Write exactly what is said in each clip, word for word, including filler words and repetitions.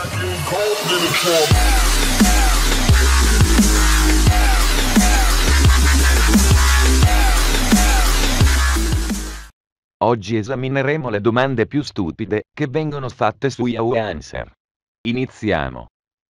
Oggi esamineremo le domande più stupide che vengono fatte su Yahoo Answer. Iniziamo.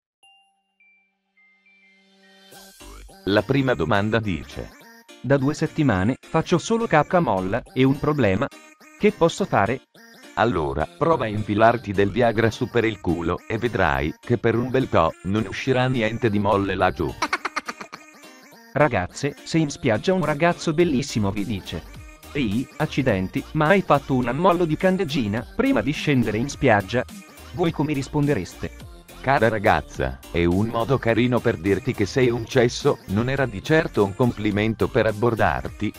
La prima domanda dice: Da due settimane faccio solo cacca molla e un problema. Che posso fare? Allora, prova a infilarti del Viagra su per il culo e vedrai che per un bel po' non uscirà niente di molle laggiù. Ragazze, se in spiaggia un ragazzo bellissimo vi dice: ehi, accidenti, ma hai fatto un ammollo di candeggina prima di scendere in spiaggia? Voi come rispondereste? Cara ragazza, è un modo carino per dirti che sei un cesso, non era di certo un complimento per abbordarti.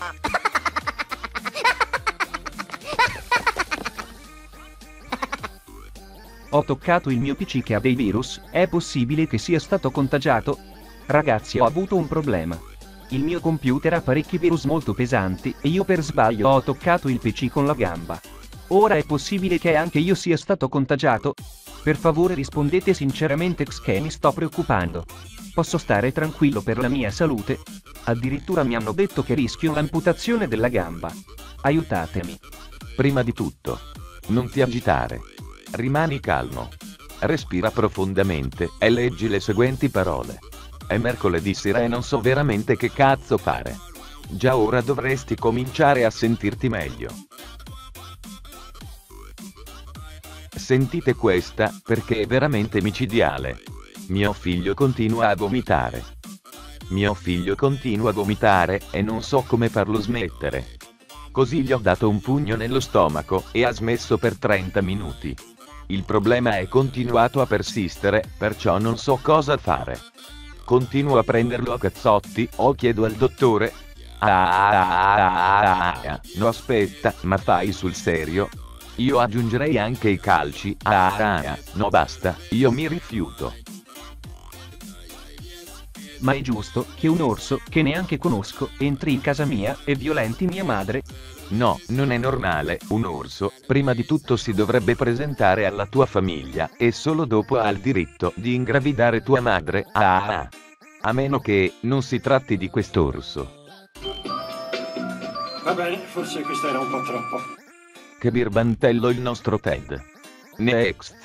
Ho toccato il mio P C che ha dei virus, è possibile che sia stato contagiato? Ragazzi, ho avuto un problema. Il mio computer ha parecchi virus molto pesanti e io per sbaglio ho toccato il P C con la gamba. Ora è possibile che anche io sia stato contagiato? Per favore rispondete sinceramente, che mi sto preoccupando. Posso stare tranquillo per la mia salute? Addirittura mi hanno detto che rischio l'amputazione della gamba. Aiutatemi. Prima di tutto, non ti agitare. Rimani calmo. Respira profondamente e leggi le seguenti parole. È mercoledì sera e non so veramente che cazzo fare. Già ora dovresti cominciare a sentirti meglio. Sentite questa, perché è veramente micidiale. Mio figlio continua a vomitare. Mio figlio continua a vomitare e non so come farlo smettere. Così gli ho dato un pugno nello stomaco e ha smesso per trenta minuti. Il problema è continuato a persistere, perciò non so cosa fare. Continuo a prenderlo a cazzotti o chiedo al dottore? Ah, ah, ah, ah, ah. No, aspetta, ma fai sul serio? Io aggiungerei anche i calci. Ah, ah, ah. No, basta, io mi rifiuto. Ma è giusto che un orso, che neanche conosco, entri in casa mia e violenti mia madre? No, non è normale. Un orso, prima di tutto si dovrebbe presentare alla tua famiglia e solo dopo ha il diritto di ingravidare tua madre. Ah, ah. A meno che non si tratti di quest'orso. Va bene, forse questo era un po' troppo. Che birbantello il nostro Ted. Next.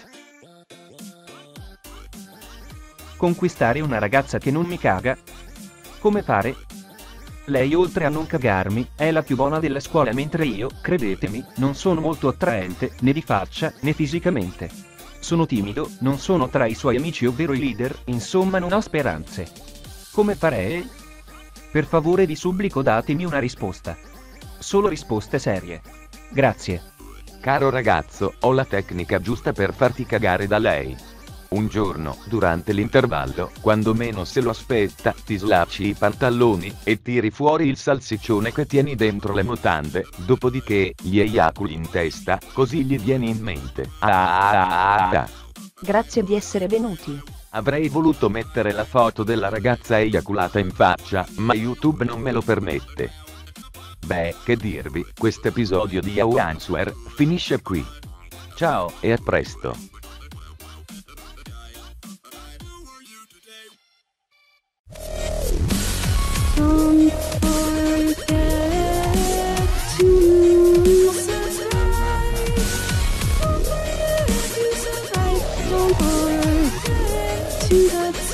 Conquistare una ragazza che non mi caga? Come fare? Lei, oltre a non cagarmi, è la più buona della scuola, mentre io, credetemi, non sono molto attraente, né di faccia, né fisicamente. Sono timido, non sono tra i suoi amici ovvero i leader, insomma non ho speranze. Come farei? Per favore vi supplico, datemi una risposta. Solo risposte serie. Grazie. Caro ragazzo, ho la tecnica giusta per farti cagare da lei. Un giorno, durante l'intervallo, quando meno se lo aspetta, ti slacci i pantaloni e tiri fuori il salsiccione che tieni dentro le mutande, dopodiché gli eiaculi in testa, così gli viene in mente. Ah, ah, ah, ah. Grazie di essere venuti. Avrei voluto mettere la foto della ragazza eiaculata in faccia, ma YouTube non me lo permette. Beh, che dirvi, questo episodio di Yahoo Answer finisce qui. Ciao e a presto. Don't forget to subscribe. Don't forget to subscribe. Don't forget to subscribe.